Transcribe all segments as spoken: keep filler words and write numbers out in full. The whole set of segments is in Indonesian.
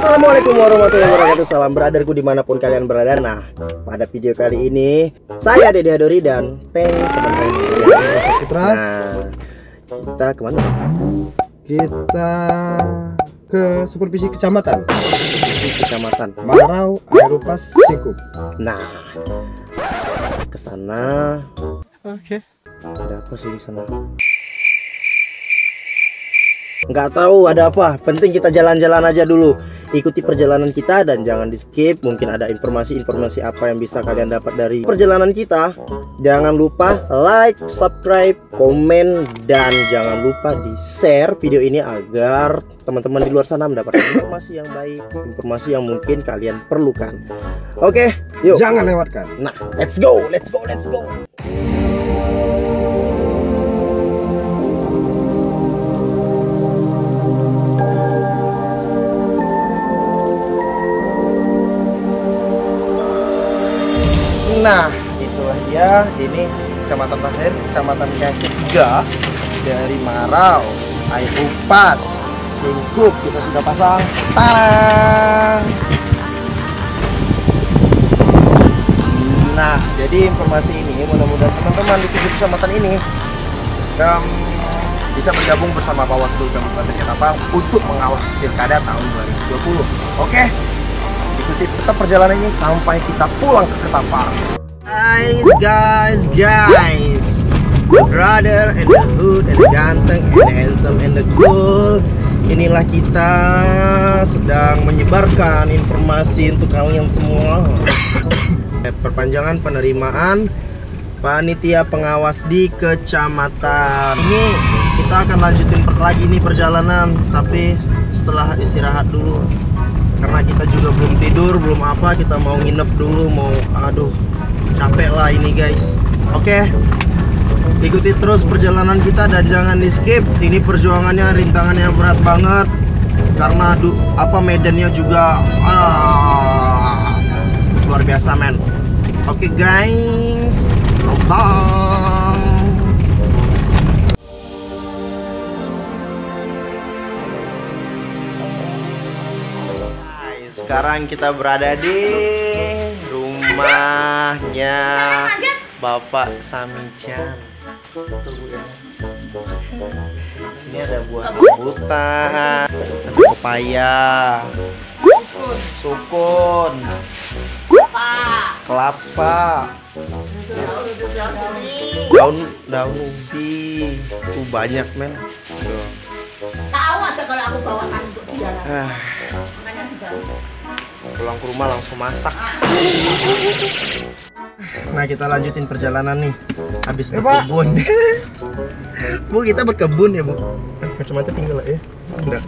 Assalamualaikum warahmatullahi wabarakatuh. Salam brotherku dimanapun kalian berada. Nah, pada video kali ini saya Dede Hadori dan Teng teman-teman Putra. Nah, kita kemana? Kita ke supervisi kecamatan. Supervisi kecamatan Marau, Aeropas, Singkup. Nah, ke sana. Oke. Ada apa sih di sana? Nggak tahu ada apa, penting kita jalan-jalan aja dulu. Ikuti perjalanan kita dan jangan di skip. Mungkin ada informasi-informasi apa yang bisa kalian dapat dari perjalanan kita. Jangan lupa like, subscribe, komen, dan jangan lupa di share video ini agar teman-teman di luar sana mendapatkan informasi yang baik, informasi yang mungkin kalian perlukan. Oke, yuk, jangan lewatkan. Nah, let's go, let's go, let's go. Nah, itulah dia, ini kecamatan terakhir, kecamatan yang ketiga dari Marau, Aeropas, Singkup. Kita sudah pasang tarang. Nah, jadi informasi ini mudah-mudahan teman-teman di tujuh kecamatan ini um, bisa bergabung bersama Bawaslu Kabupaten Ketapang untuk mengawasi pilkada tahun dua ribu dua puluh. Oke? Ikuti tetap perjalanan ini sampai kita pulang ke Ketapang. Guys, guys, guys, brother and the hood and the ganteng and the handsome and the cool. Inilah kita sedang menyebarkan informasi untuk kalian semua. Perpanjangan penerimaan panitia pengawas di kecamatan. Ini kita akan lanjutin lagi nih perjalanan, tapi setelah istirahat dulu. Karena kita juga belum tidur, belum apa, kita mau nginep dulu, mau aduh capek lah ini guys. Oke, ikuti terus perjalanan kita dan jangan di skip. Ini perjuangannya, rintangannya berat banget karena aduh, apa medannya juga ah, luar biasa men. Oke guys, nonton. Sekarang kita berada di rumahnya Bapak Samichan. Sini ada buah rambutan, ada pepaya, sukun, kelapa, daun daun ubi. Uh, banyak men. Tahu aja kalau aku bawakan untuk dia. Ah. Pulang ke rumah langsung masak. Nah, kita lanjutin perjalanan nih. Habis berkebun. Bu, kita berkebun ya, Bu. Kacamata tinggal ya. Enggak.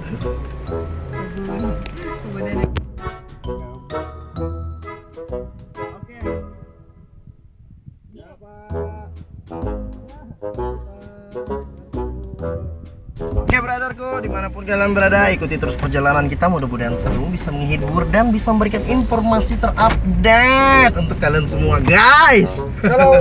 Oke brotherku, dimanapun kalian berada, ikuti terus perjalanan kita. Mudah-mudahan seru, bisa menghibur dan bisa memberikan informasi terupdate untuk kalian semua guys. Kalau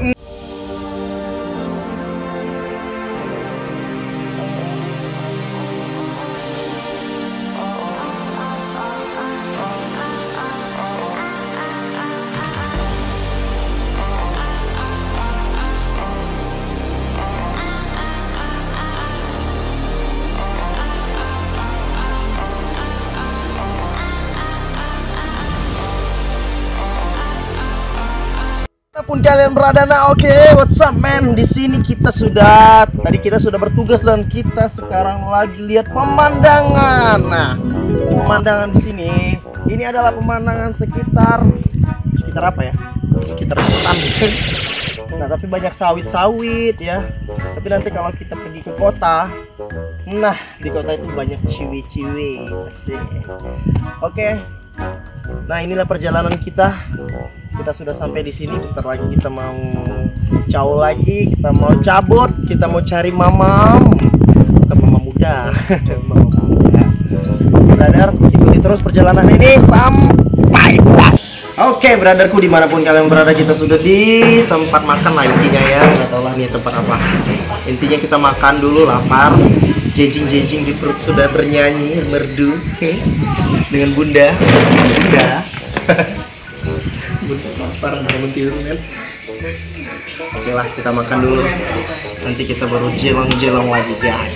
pun kalian berada, nah oke, okay, what's up man? Di sini kita sudah, tadi kita sudah bertugas dan kita sekarang lagi lihat pemandangan. Nah, pemandangan di sini, ini adalah pemandangan sekitar, sekitar apa ya? Sekitar hutan. Nah, tapi banyak sawit-sawit ya. Tapi nanti kalau kita pergi ke kota, nah di kota itu banyak ciwi-ciwi. Oke, okay. Nah inilah perjalanan kita. Kita sudah sampai di sini. Bentar lagi kita mau caw lagi, kita mau cabut, kita mau cari mamam. Bukan mama muda, mama muda. Brother, ikuti terus perjalanan ini sampai puas. Oke, brotherku dimanapun kalian berada, kita sudah di tempat makan lah intinya ya. Nggak tahu lah ini tempat apa. Intinya kita makan dulu, lapar. Jejing-jejing di perut sudah bernyanyi merdu he? Dengan bunda. Bunda. Bunda lapar bangun tidur kan. Oke lah, kita makan dulu. Nanti kita baru jelong-jelong lagi guys.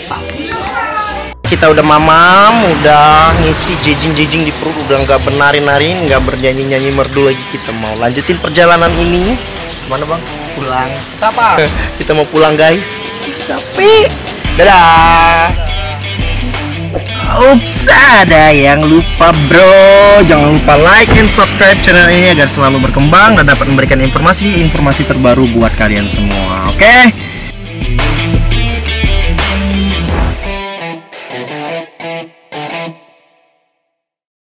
Kita udah mamam, udah ngisi jejing-jejing di perut, udah nggak bernari-nari, nggak bernyanyi-nyanyi merdu lagi. Kita mau lanjutin perjalanan ini. Mana bang? Pulang. Apa? Kita mau pulang guys. Capek. Dadah. Ups, ada yang lupa bro. Jangan lupa like and subscribe channel ini agar selalu berkembang dan dapat memberikan informasi-informasi terbaru buat kalian semua. Oke? Okay?